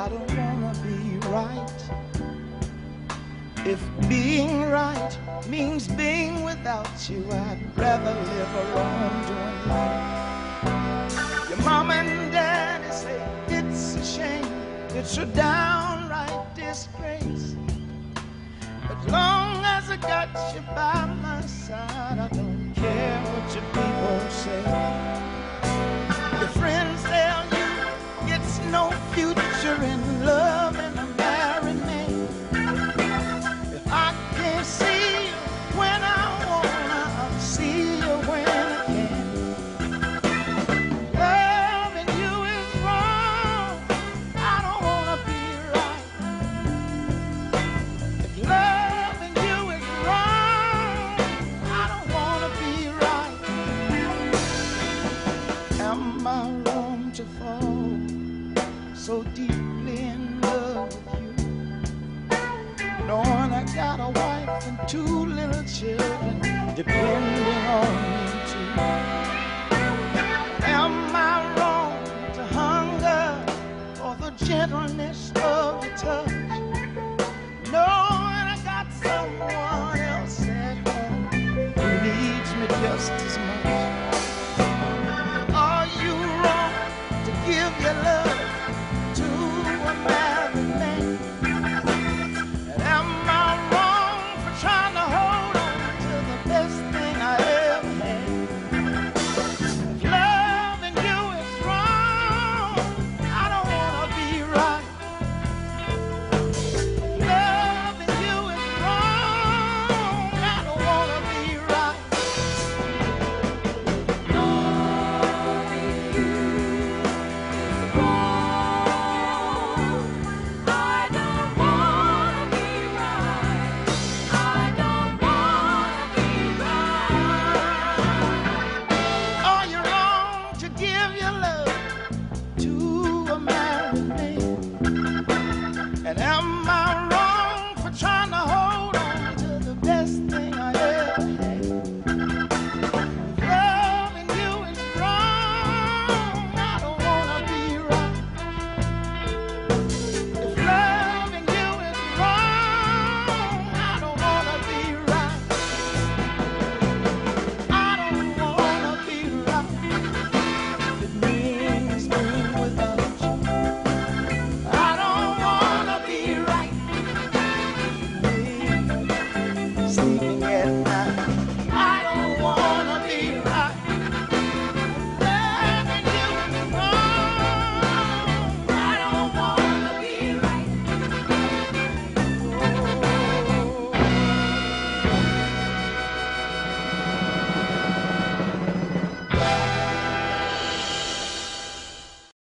I don't wanna be right. If being right means being without you, I'd rather live alone doing life. Your mama and daddy say it's a shame, it's a downright disgrace. As long as I got you by my side, I don't care what your people say. Your friends tell you it's no future in love and a married man. If I can't see you when I wanna, I'll see you when I can. Loving you is wrong, I don't wanna be right. If loving you is wrong, I don't wanna be right. Am I wrong to fall so deeply in love with you, knowing I got a wife and 2 little children depending on me too? Am I wrong to hunger for the gentleness of your touch, knowing I got someone else at home who needs me just as much?